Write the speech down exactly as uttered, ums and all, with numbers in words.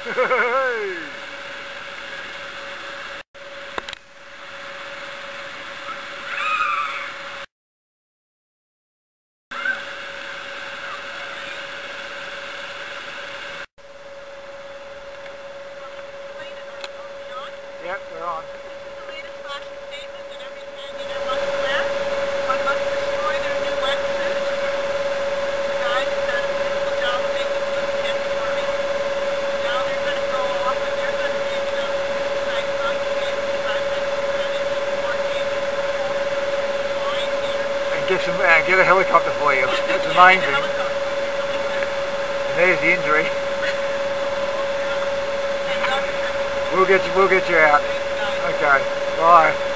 Yep, we're on. This is the latest fashion statement that every Canadian must wear. One must destroy their new wetsuit. The guys have done a beautiful job of making good kits for me. Now they're going to go off and they're going to make some nice nice cases. I'm going to send in some more cases flying here. And get some, uh, get a helicopter for you. That's the main thing. And there's the injury. We'll get you, we'll get you out. Okay, bye.